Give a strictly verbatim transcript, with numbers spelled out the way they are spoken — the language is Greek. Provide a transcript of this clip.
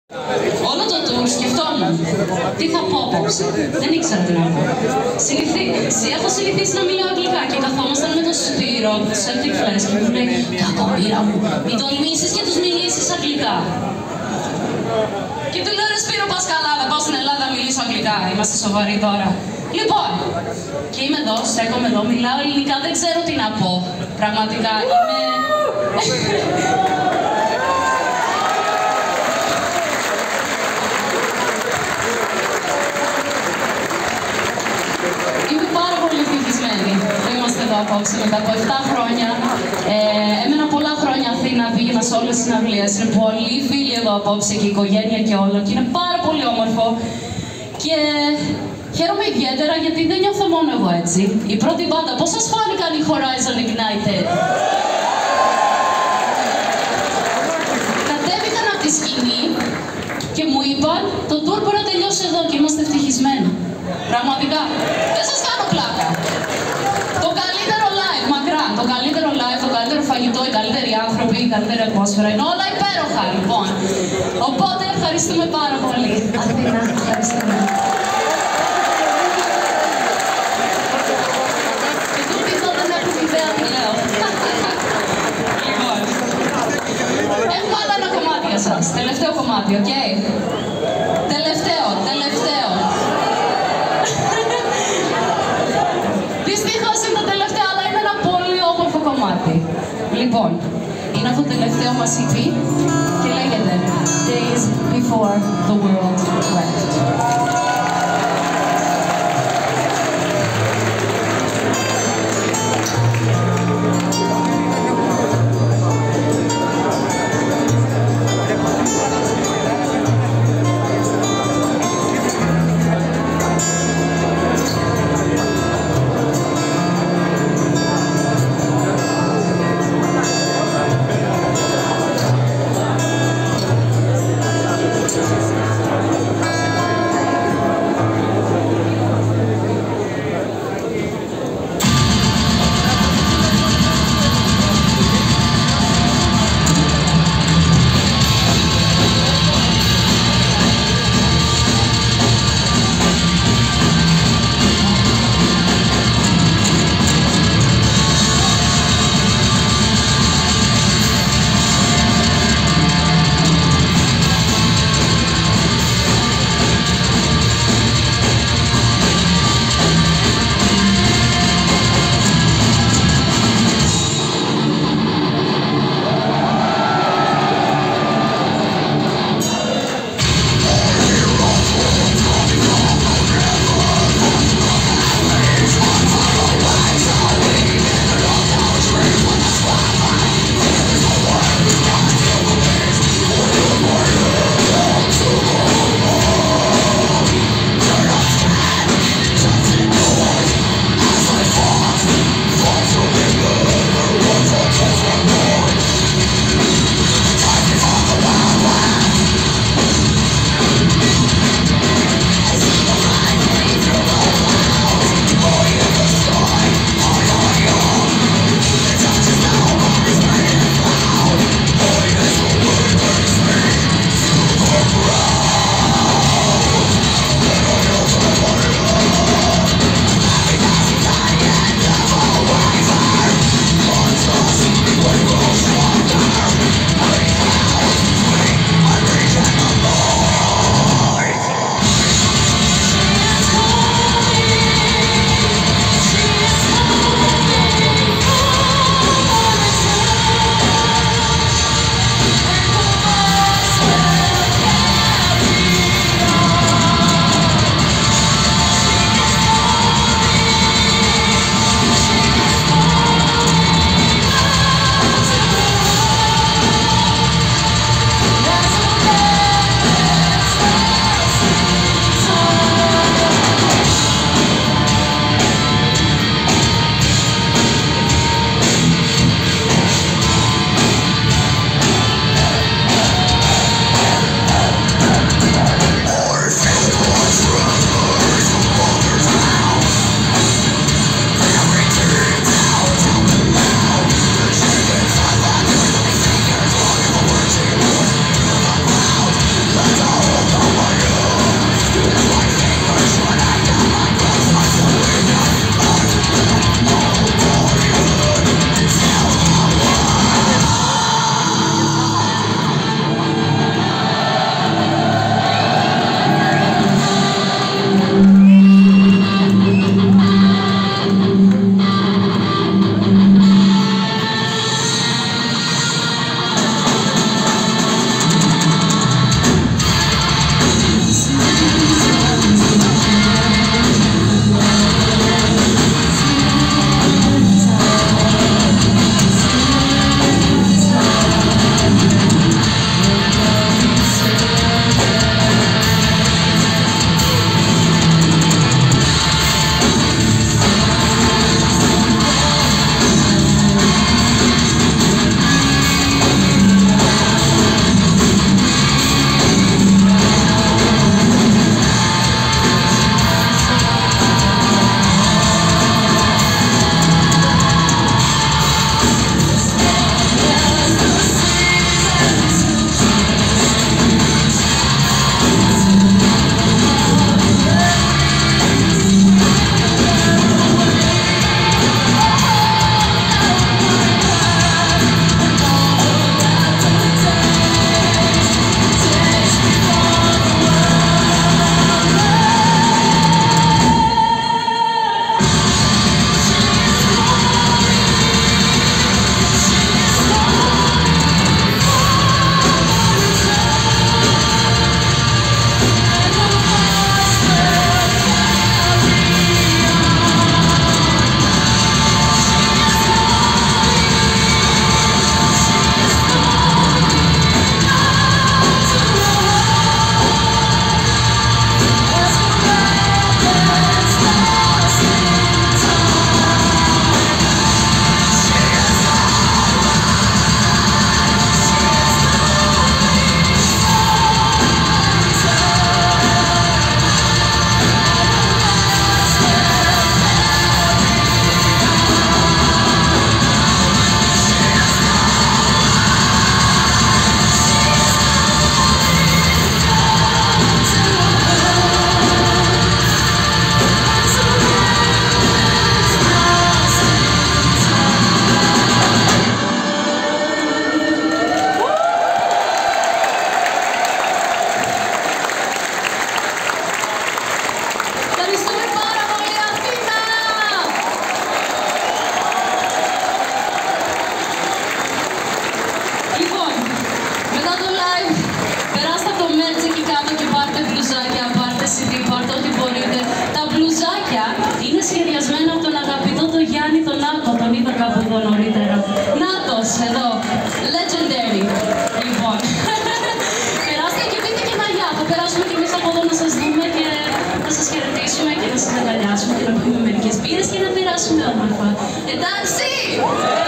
Όλο το tour σκεφτόμουν τι θα πω απόψε. Δεν ήξερα τι να πω. Συνηθί... Έχω συνηθίσει να μιλάω αγγλικά και καθόμασταν με το Σπύρο, το Celtic Flash και μου λέει «Κακομοίρα μου, μην τολμήσεις και τους μιλήσεις αγγλικά». Και του λέω «Ρε Σπύρο, πας καλά, θα πάω στην Ελλάδα να μιλήσω αγγλικά, είμαστε σοβαροί τώρα». Λοιπόν, και είμαι εδώ, στέκομαι εδώ, μιλάω ελληνικά, δεν ξέρω τι να πω. Πραγματικά είμαι... Είμαστε εδώ απόψε μετά από επτά χρόνια. Ε, έμενα πολλά χρόνια Αθήνα, πήγαινα σε όλες τις συναυλίες. Είναι πολλοί φίλοι εδώ απόψε και η οικογένεια και όλο. Και είναι πάρα πολύ όμορφο. Και χαίρομαι ιδιαίτερα γιατί δεν νιώθω μόνο εγώ έτσι. Η πρώτη μπάντα, πώς σας φάνηκαν οι Horizon Ignited? Κατέβηκαν από τη σκηνή και μου είπαν το tour μπορεί να τελειώσει εδώ και είμαστε ευτυχισμένοι. Πραγματικά. Δεν σας κάνω πλάκα. Το καλύτερο live, μακράν, το καλύτερο live, το καλύτερο φαγητό, οι καλύτεροι άνθρωποι, η καλύτερη ατμόσφαιρα. Είναι όλα υπέροχα, λοιπόν. Οπότε ευχαριστούμε πάρα πολύ. Αθήνα, ευχαριστούμε. Και του πίσω δεν έχουν ιδέα τι λέω. Λοιπόν, έχουμε άλλα ένα κομμάτι για σας. Τελευταίο κομμάτι, οκ. Okay? Τελευταίο, τελευταίο. Δυστυχώς είναι το τελευταίο, αλλά είναι ένα πολύ όμορφο κομμάτι. Λοιπόν, είναι αυτό το τελευταίο μας ι πι και λέγεται Days Before the World Wept. περάσουμε όμορφα. Εντάξει!